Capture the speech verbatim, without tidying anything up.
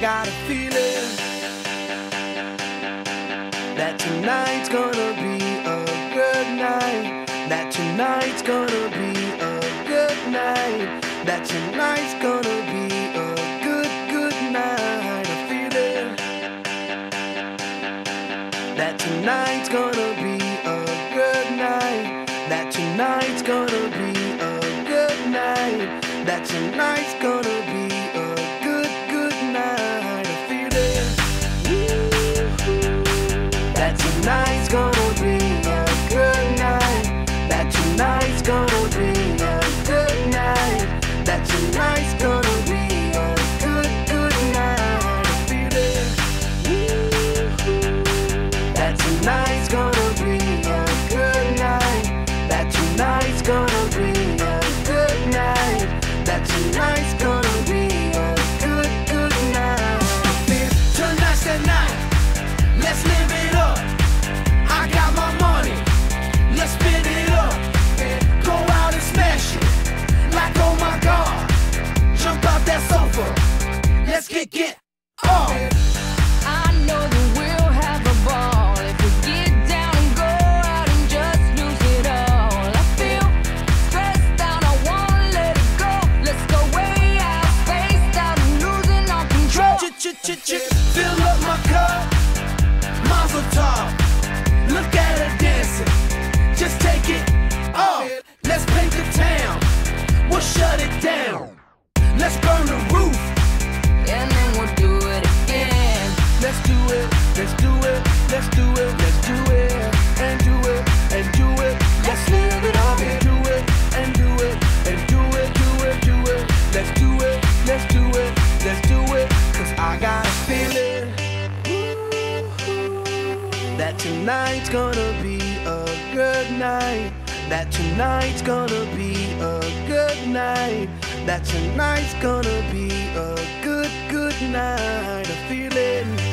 got a feeling that tonight's gonna be a good night. That tonight's gonna be a good night. That tonight's gonna be a good, good night. A feeling that tonight's gonna be a good night. That tonight's gonna be a good night. That tonight's gonna be a good, good night. A feeling that tonight's gonna be a good night. That tonight's gonna be a good night. That tonight's gonna be a good, good night. A feeling that tonight's gonna be a good night. That tonight's gonna be a good night. That tonight's gonna be a good, good night. I feel tonight's the night. Let's live it up. I got my money. Let's spin it up. Go out and smash it. Like oh my God. Jump out that sofa. Let's kick it off. I know that we'll have a ball if we get down and go out and just lose it all. I feel stressed out, I wanna let it go. Let's go way out, spaced out and losing all control. Fill up my cup, Mazel tov. Look at her dancing, just take it off. Let's paint the town, we'll shut it down. Let's burn the roof, And then we'll do it again. let's do it, let's do it, let's do it, let's do it, and do it, and do it. Let's live it up and do it, and do it, and do it, do it, do it. Let's do it, let's do it, let's do it. Cause I got a feeling that tonight's gonna be a good night. That tonight's gonna be a good night. That tonight's gonna be a good, good night. A feeling